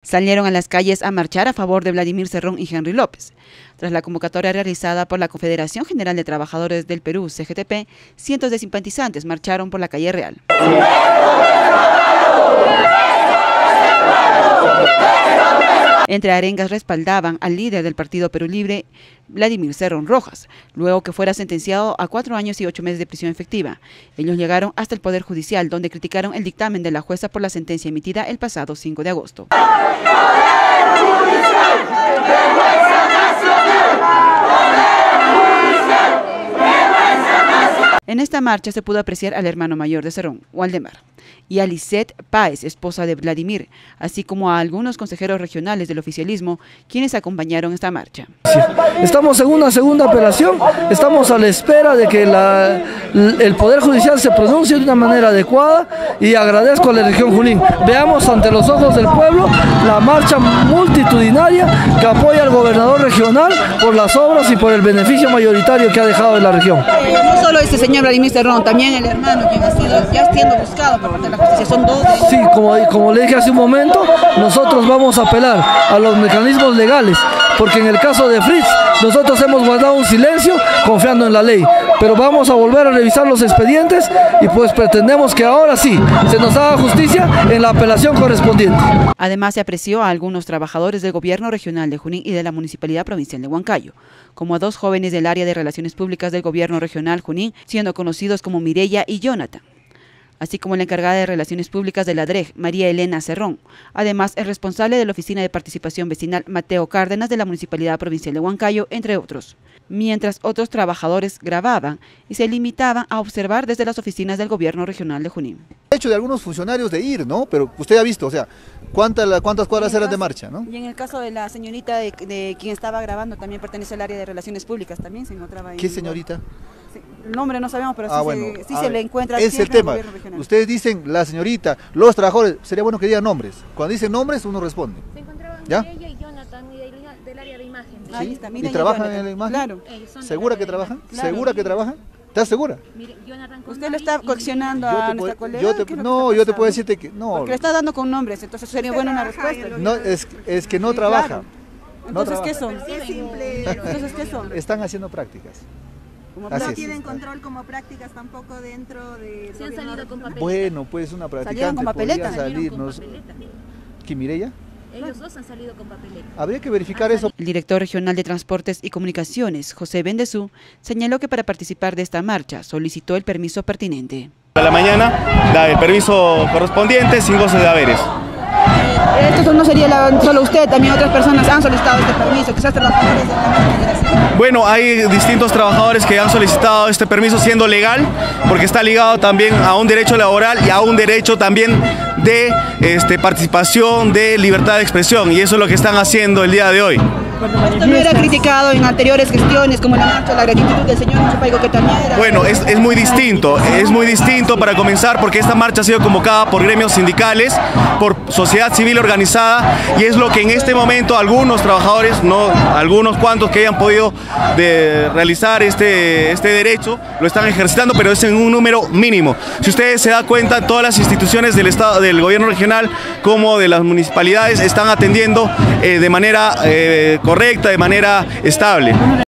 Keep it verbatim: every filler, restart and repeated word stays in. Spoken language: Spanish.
salieron a las calles a marchar a favor de Vladimir Cerrón y Henry López. Tras la convocatoria realizada por la Confederación General de Trabajadores del Perú, C G T P, cientos de simpatizantes marcharon por la calle Real. Entre arengas respaldaban al líder del Partido Perú Libre, Vladimir Cerrón Rojas, luego que fuera sentenciado a cuatro años y ocho meses de prisión efectiva. Ellos llegaron hasta el Poder Judicial, donde criticaron el dictamen de la jueza por la sentencia emitida el pasado cinco de agosto. En esta marcha se pudo apreciar al hermano mayor de Cerrón, Waldemar, y a Lisette Páez, esposa de Vladimir, así como a algunos consejeros regionales del oficialismo, quienes acompañaron esta marcha. Estamos en una segunda apelación, estamos a la espera de que la, el Poder Judicial se pronuncie de una manera adecuada y agradezco a la región Junín. Veamos ante los ojos del pueblo la marcha multitudinaria que apoya al gobernador regional por las obras y por el beneficio mayoritario que ha dejado en la región. Eh, no solo este señor Vladimir Cerrón, también el hermano, quien ha sido ya siendo buscado por parte de la justicia, son dos. Sí, como, como le dije hace un momento, nosotros vamos a apelar a los mecanismos legales, porque en el caso de Fritz, nosotros hemos guardado un silencio confiando en la ley, pero vamos a volver a revisar los expedientes y pues pretendemos que ahora sí se nos haga justicia en la apelación correspondiente. Además, se apreció a algunos trabajadores del gobierno regional de Junín y de la Municipalidad Provincial de Huancayo, como a dos jóvenes del área de Relaciones Públicas del gobierno regional Junín, siendo conocidos como Mireya y Jonathan, así como la encargada de Relaciones Públicas de la D R E G, María Elena Cerrón. Además, el responsable de la Oficina de Participación Vecinal, Mateo Cárdenas, de la Municipalidad Provincial de Huancayo, entre otros. Mientras otros trabajadores grababan y se limitaban a observar desde las oficinas del gobierno regional de Junín. El hecho de algunos funcionarios de ir, ¿no? Pero usted ha visto, o sea, ¿cuántas, cuántas cuadras eran de marcha, ¿no? Y en el caso de la señorita de, de quien estaba grabando, también pertenece al área de Relaciones Públicas, también se encontraba ahí. ¿Qué señorita? Sí, el nombre no sabemos, pero ah, sí, bueno, se, sí se le encuentra. Es el tema. Ustedes dicen la señorita, los trabajadores, sería bueno que digan nombres. Cuando dicen nombres, uno responde. Se encontraban ¿Ya? Mireya y Jonathan del, del área de imagen. ¿Sí? Ahí está, ¿Y trabajan en la imagen? Claro. ¿Segura que trabajan? Claro. ¿Segura que trabajan? ¿Estás segura? Mire, Jonathan Usted lo está coaccionando a Yo te nuestra puedo- colega. yo te- ¿Qué es lo que no, está yo te puedo pasando? decirte que no. Porque le está dando con nombres, entonces sería buena una respuesta. No, es, es que no Sí, trabaja. claro. No Entonces, ¿qué trabaja. son? Entonces, ¿qué son? Están haciendo prácticas. Como Así No es. tienen control como prácticas tampoco dentro de... Se han salido con papeleta. Bueno, pues una practicante con papeleta. podría Salieron con salirnos. papeleta. ¿Quién, Mireya? Ellos dos han salido con papeleta. Habría que verificar eso. El director regional de Transportes y Comunicaciones, José Bendezú, señaló que para participar de esta marcha solicitó el permiso pertinente. A la mañana da el permiso correspondiente sin goce de haberes. Esto no sería la, solo usted, también otras personas han solicitado este permiso, quizás trabajadores de la Confederación. Bueno, hay distintos trabajadores que han solicitado este permiso siendo legal, porque está ligado también a un derecho laboral y a un derecho también de este, participación, de libertad de expresión, y eso es lo que están haciendo el día de hoy. Esto no era criticado en anteriores gestiones, como la marcha, la gratitud del señor Chupaigo, que también era... Bueno, es, es muy distinto, es muy distinto para comenzar porque esta marcha ha sido convocada por gremios sindicales, por sociedad civil organizada, y es lo que en este momento algunos trabajadores, no algunos cuantos que hayan podido de realizar este, este derecho, lo están ejercitando, pero es en un número mínimo. Si ustedes se dan cuenta, todas las instituciones del Estado, del gobierno regional, como de las municipalidades, están atendiendo eh, de manera eh, correcta, de manera estable.